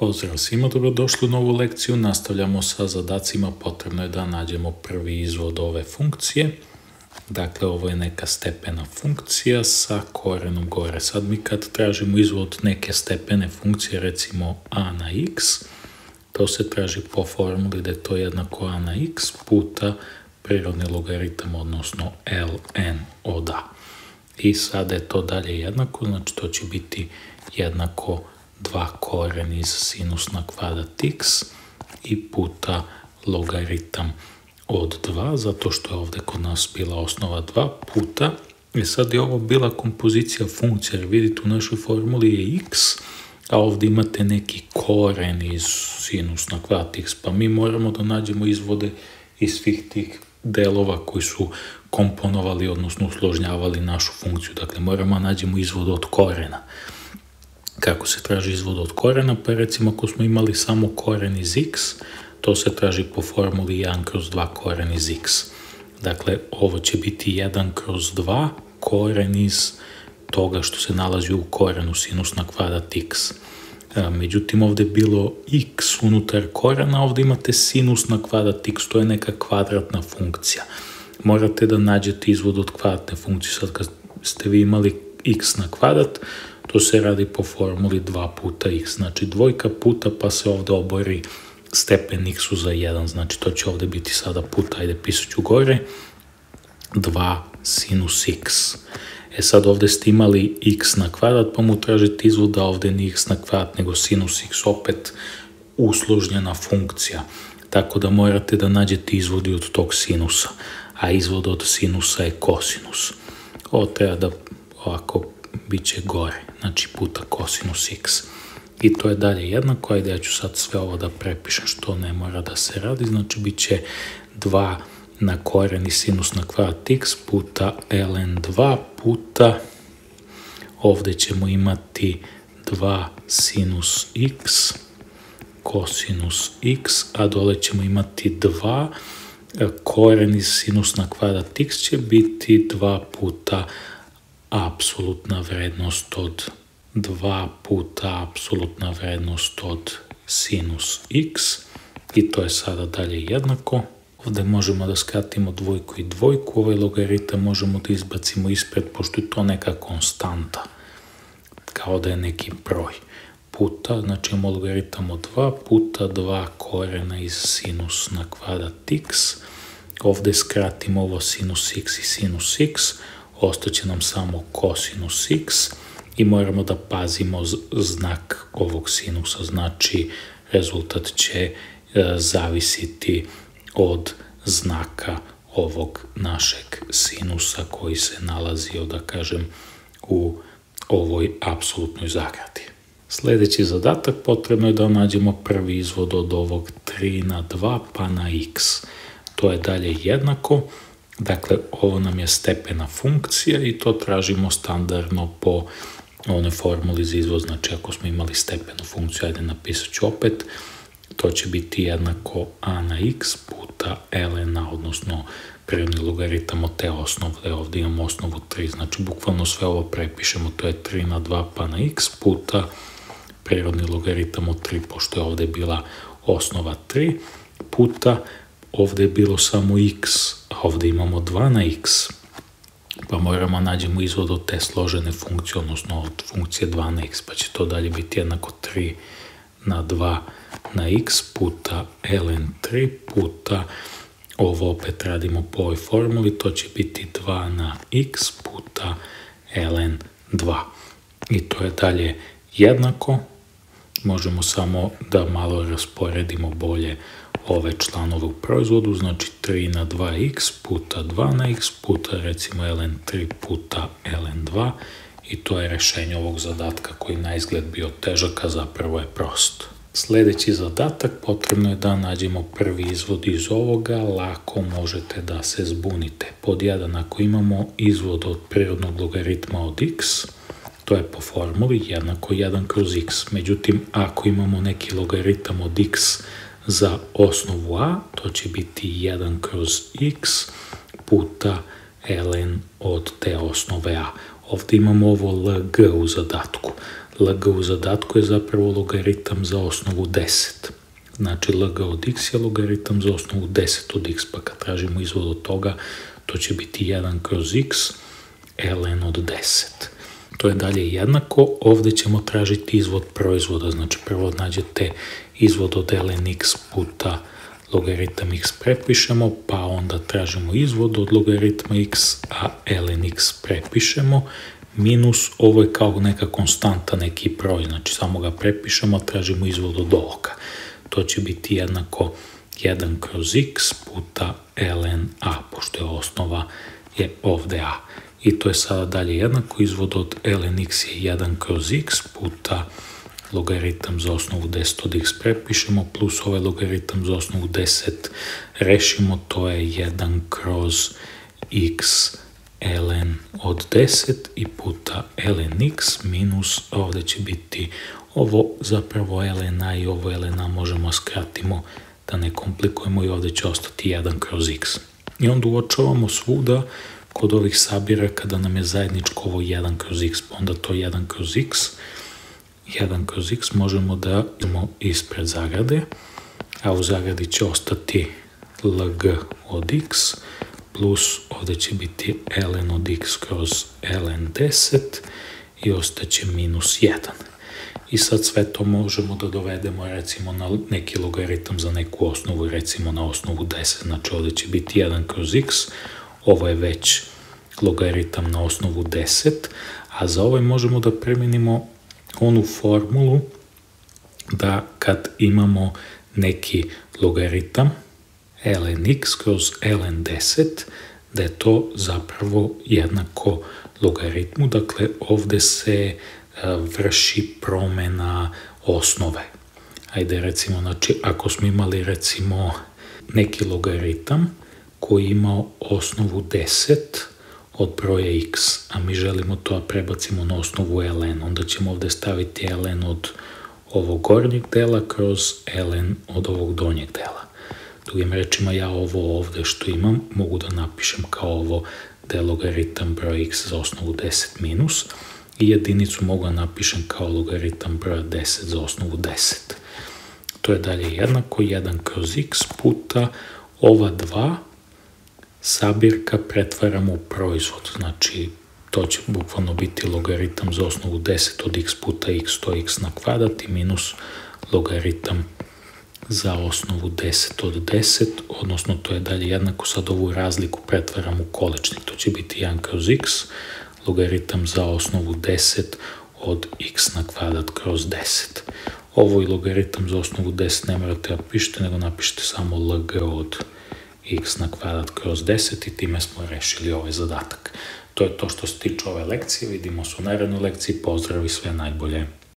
Pozdrav svima, dobrodošli u novu lekciju. Nastavljamo sa zadacima. Potrebno je da nađemo prvi izvod ove funkcije. Dakle, ovo je neka stepena funkcija sa korenom gore. Sad mi kad tražimo izvod neke stepene funkcije, recimo a na x, to se traži po formuli da je to jednako a na x puta prirodni logaritam, odnosno ln od a. I sada je to dalje jednako, znači to će biti jednako 2 koren iz sinus na kvadrat x i puta logaritam od 2, zato što je ovdje kod nas bila osnova 2 puta. I sad je ovo bila kompozicija funkcija, jer vidite u našoj formuli je x, a ovdje imate neki koren iz sinus na kvadrat x, pa mi moramo da nađemo izvode iz svih tih delova koji su komponovali, odnosno usložnjavali našu funkciju. Dakle, moramo nađemo izvod od korena. Kako se traži izvod od korena? Pa recimo ako smo imali samo koren iz x, to se traži po formuli 1 kroz 2 koren iz x. Dakle, ovo će biti 1 kroz 2 koren iz toga što se nalazi u korenu sinus na kvadrat x. Međutim, ovdje je bilo x unutar korena, ovdje imate sinus na kvadrat x, to je neka kvadratna funkcija. Morate da nađete izvod od kvadratne funkcije. Sad kad ste vi imali x na kvadrat, to se radi po formuli 2 puta x, znači dvojka puta pa se ovdje obori stepen x-u za 1, znači to će ovdje biti sada puta, ajde pisat ću gore, 2 sinus x. E sad ovdje ste imali x na kvadrat, pa mu tražite izvod da ovdje nije x na kvadrat, nego sinus x, opet usložnjena funkcija. Tako da morate da nađete izvodi od tog sinusa, a izvod od sinusa je kosinus. Ovo treba da ovako bit će gore, znači puta kosinus x. I to je dalje jednako, ajde ja ću sad sve ovo da prepišem što ne mora da se radi, znači bit će 2 na koren i sinus na kvadrat x puta ln 2 puta, ovdje ćemo imati 2 sinus x kosinus x, a dole ćemo imati 2 koren iz sinus na kvadrat x će biti 2 puta apsolutna vrednost od 2 puta apsolutna vrednost od sinus x i to je sada dalje jednako. Ovdje možemo da skratimo dvojku i dvojku, ovaj logaritam možemo da izbacimo ispred, pošto je to neka konstanta, kao da je neki broj. Puta, znači imamo logaritam od 2 puta 2 korena iz sinus na kvadrat x. Ovdje skratimo ovo sinus x i sinus x, ostaće nam samo kosinus x i moramo da pazimo znak ovog sinusa, znači rezultat će zavisiti od znaka ovog našeg sinusa koji se nalazi, da kažem, u ovoj apsolutnoj zagradi. Sljedeći zadatak, potrebno je da nađemo prvi izvod od ovog 3 na 2 pa na x. To je dalje jednako. Dakle, ovo nam je stepena funkcija i to tražimo standardno po onoj formuli za izvod. Znači, ako smo imali stepenu funkciju, ajde napisat ću opet, to će biti jednako a na x puta ln a, odnosno prirodni logaritam od te osnove. Ovdje imamo osnovu 3, znači bukvalno sve ovo prepišemo, to je 3 na 2 pa na x puta prirodni logaritam od 3, pošto je ovdje bila osnova 3, puta ovdje je bilo samo x, a ovdje imamo 2 na x, pa moramo nađemo izvod od te složene funkcije, odnosno od funkcije 2 na x, pa će to dalje biti jednako 3 na 2 na x puta ln 3 puta, ovo opet radimo po ovoj formuli, to će biti 2 na x puta ln 2. I to je dalje jednako, možemo samo da malo rasporedimo bolje ove članove u proizvodu, znači 3 na 2x puta 2 na x puta recimo ln 3 puta ln 2 i to je rješenje ovog zadatka koji na izgled bio težak, a zapravo je prost. Sljedeći zadatak, potrebno je da nađemo prvi izvod iz ovoga, lako možete da se zbunite. Pod 1, ako imamo izvod od prirodnog logaritma od x, to je po formuli jednako 1 kroz x. Međutim, ako imamo neki logaritam od x za osnovu a, to će biti 1 kroz x puta ln od te osnove a. Ovdje imamo ovo lg u zadatku. LG u zadatku je zapravo logaritam za osnovu 10. Znači LG od x je logaritam za osnovu 10 od x, pa kad tražimo izvod od toga, to će biti 1 kroz x ln od 10. To je dalje jednako, ovdje ćemo tražiti izvod proizvoda, znači prvo nađete izvod od ln x puta logaritam x prepišemo, pa onda tražimo izvod od logaritma x, a ln x prepišemo, minus, ovo je kao neka konstanta, neki broj, znači samo ga prepišemo, tražimo izvod od ovoga. To će biti jednako 1 kroz x puta ln a, pošto je osnova je ovdje a. I to je sada dalje jednako, izvod od ln x je 1 kroz x puta logaritam za osnovu 10 od x prepišemo, plus ovaj logaritam za osnovu 10 rešimo, to je 1 kroz x ln od 10 i puta ln x minus, ovdje će biti ovo zapravo ln a i ovo ln a možemo skratimo da ne komplikujemo i ovdje će ostati 1 kroz x. I onda uočavamo svuda kod ovih sabira kada nam je zajedničko ovo 1 kroz x, onda to 1 kroz x, 1 kroz x možemo da idemo ispred zagrade, a u zagradi će ostati lg od x, plus ovdje će biti ln od x kroz ln 10 i ostaće minus 1. I sad sve to možemo da dovedemo recimo na neki logaritam za neku osnovu, recimo na osnovu 10, znači ovdje će biti 1 kroz x, ovo je već logaritam na osnovu 10, a za ovaj možemo da primijenimo onu formulu da kad imamo neki logaritam ln x kroz ln 10, da je to zapravo jednako logaritmu, dakle ovdje se vrši promjena osnove. Ajde recimo, znači ako smo imali recimo neki logaritam koji imao osnovu 10 od broja x, a mi želimo to da prebacimo na osnovu ln, onda ćemo ovdje staviti ln od ovog gornjeg dela kroz ln od ovog donjeg dela. Drugim rečima, ja ovo ovdje što imam mogu da napišem kao ovo da je logaritam broja x za osnovu 10 minus i jedinicu mogu da napišem kao logaritam broja 10 za osnovu 10. To je dalje jednako 1 kroz x puta ova dva sabirka pretvaramo u proizvod, znači to će bukvalno biti logaritam za osnovu 10 od x puta x, to je x na kvadrat i minus logaritam za osnovu 10 od 10, odnosno to je dalje jednako, sad ovu razliku pretvaram u količnik, to će biti 1 kroz x, logaritam za osnovu 10 od x na kvadrat kroz 10. Ovo i logaritam za osnovu 10 ne morate da pišete, nego napišete samo lg od x na kvadrat kroz 10 i time smo rešili ovaj zadatak. To je to što se tiče ove lekcije, vidimo se u narednoj lekciji, pozdrav i sve najbolje.